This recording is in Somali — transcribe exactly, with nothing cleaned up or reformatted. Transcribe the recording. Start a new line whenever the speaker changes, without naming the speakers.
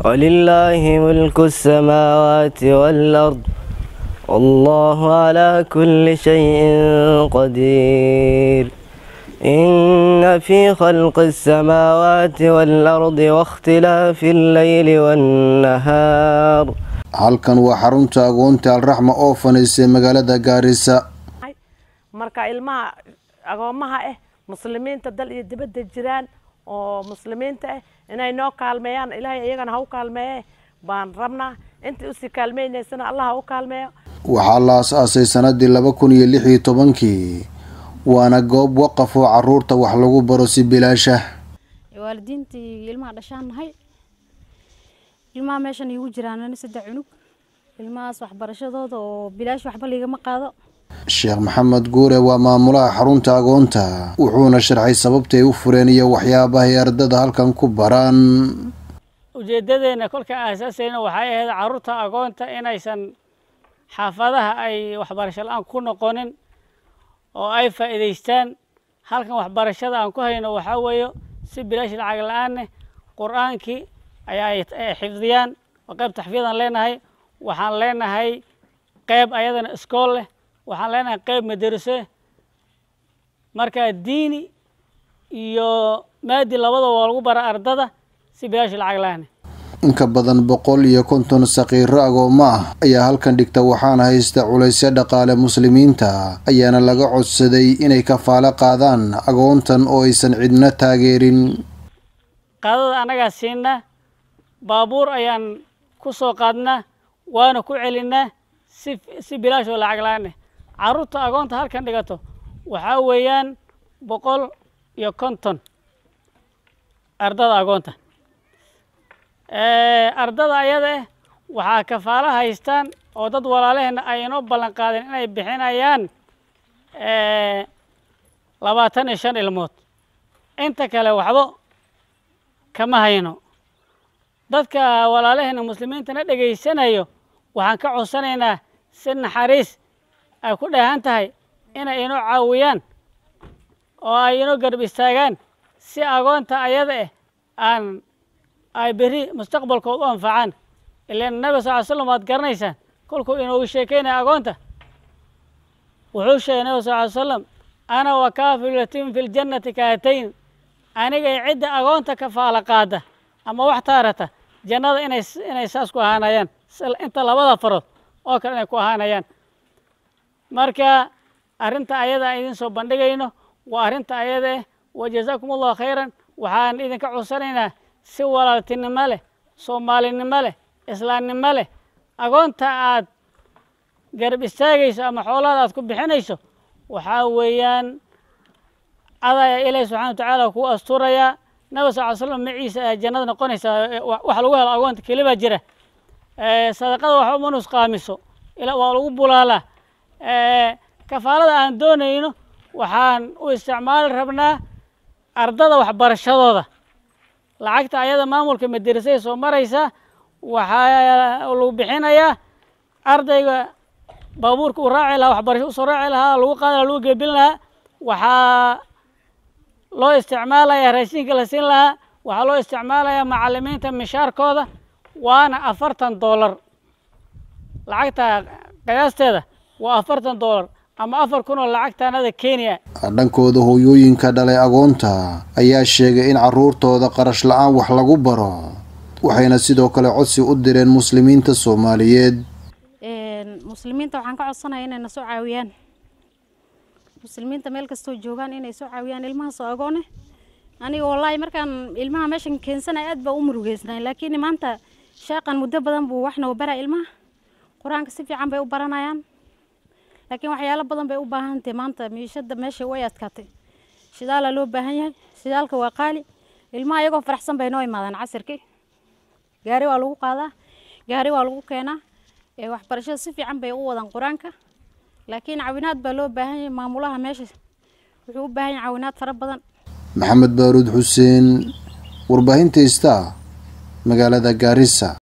ولله ملك السماوات والأرض والله على كل شيء قدير إن في خلق السماوات والأرض واختلاف الليل والنهار.
halkan waa xarunta agoonta Al-Raxma oo faneysay magaalada Gaarisa.
marka ilmaha agoomaha ah muslimiinta dal iyo dibadda jiraan oo muslimiinta ah inay noo kaalmeeyaan ilaahay iyagana ha u kaalmeeyo baan rabnaa intii u si kaalmeynaysana Allah ha u kaalmeeyo.
waxaa la aasaasay sanadii laba kun iyo lix iyo tobankii waana goob waqaf oo caruurta wax lagu baro si bilaash ah.
waalidiintii ilmaha dhashaanahay ilmaha meeshan igu jiraan saddex cunug ilmahaas waxbarashadooda oo bilaash waxba ligama qaado.
Sheekh Maxamed Guure waa maamulaha xarunta agoonta wuxuuna sharxay sababta ay u fureen iyo waxyaabaha ay ardada halkan ku baraan.
ujeedadeena kolka aasaasayna waxay ahayd caruurta agoonta inaysan xaafadaha ay waxbarasho la'aan ku noqonin oo ay faa'iideystaan halkan waxbarashada aan ku hayno waxa weeyo si bilaash lacag la'aan quraankii ay xifdiyaan oo qayb taxfiidan leenahay waxaan leenahay qayb ayadana iskool leh waxaan leenahay qayb madraso marka diini iyo maadi labadaba waa lagu bara ardada si bilaash lacag la'aan.
inka badan boqol iyo konton saqiiro agooma ah ayaa halkan dhigta waxaana haysta culaysyo dhaqaale muslimiinta ayaana laga codsaday inay kafaalo qaadaan agoontan oo aysan cidna taageerin.
qaadada anaga siina baabuur ayaan ku soo qaadnaa waana ku celinaa si si bilaash oo lacag la'aan caruurta agoonta halkan dhigato waxa weeyaan boqol iyo konton ardada agoonta ee ardada ayada waxa kafaala haystaan oo dad walaalaheena ay inoo ballan qaadeen inay bixinayaan ee labaatan iyo shan ilmood inta kale waxba kama hayno. dadka walaalaheena muslimiintana dhageysanayo waxaan ka codsanaynaa si naxariis ay ku dhahan tahay inay inoo caawiyaan oo ay inoo garab istaagaan si agoonta ayada aan ay beri mustaqbalkooda u anfacaan. ilaan nabi sallallahu alayhi wasallam aad garanaysaan kolkuu inuu sheekeynay agoonta wuxuu sheegay nabi sallallahu alayhi wasallam ana wa kaafilu yatim fil jannati kaatayn aniga cidda agoonta kafaala qaada ama wax taarata jannada inay inay saas ku ahaanayaan inta labada farood oo kale inay ku ahaanayaan. marka arinta ayada idin soo bandhigayno waa arinta ayada wajazaakumullahu khayran waxaan idin ka codsanaynaa si walaaltinimo leh Soomaalinimo leh islaamnimo leh agoonta aad garab istaagayso ama xoolaha aad ku bixinayso waxa weeyaan adaya ilaahay subhanahu wa ta'ala ku asturaya nabi sallallahu alayhi wasallam maciisa jannada noqonaysa wax lagu helo agoonta kaliya jira ee sadaqada wax uma nus qaamiso ila waa lagu bulaalaa ee kafaalada aan doonayno waxaan u isticmaal rabnaa ardada waxbarashadooda lacagta ayada maamulka madrasada soo maraysa waxa lagu bixinayaa ardayga baabuurka u raaci lahaa waxbarasho u soo raaci lahaa lagu qaadi lahaa lagu geebin lahaa waxaa loo isticmaalayaa raashinka la siin lahaa waxaa loo isticmaalayaa macallimiinta mishaarkooda waana afartan doolar lacagta qiyaasteeda waa afartan doolar ama afar kun oo lacagtaanada Kenya.
dhankooda hooyooyinka dhalay agoonta ayaa sheegay in caruurtooda qarash la'aan wax lagu baro waxayna sidoo kale codsi u direen muslimiinta Soomaaliyeed.
een muslimiinta waxaan ka codsanayaa inay soo caawiyaan muslimiinta meel kasto joogan inay soo caawiyaan ilmaha soo agoon aniga wallahi markaan ilmaha meeshan keensanay aad baa u murugeysnay laakiin maanta shaqan muddo badan buu waxna u baraa ilmaha quraanka si fiican bay u baranayaan laakiin waxyaalo badan bay u baahan tahay maanta miishada meesha way adkaatay shidaal loo baahan yahay shidaalka waa qaali ilmaha iyagoo faraxsan bay noo imaadaan casirkii gaari waa lagu qaadaa gaari waa lagu keenaa ee waxbarashada si fiican bay u wadaan quraanka laakiin caawinaad baa loo baahan yahay maamulaha meesha wuxuu u baahan yahay caawinaad fara badan.
Maxamed Baaruud Xuseen warbaahinta Star magaalada Gaarisa.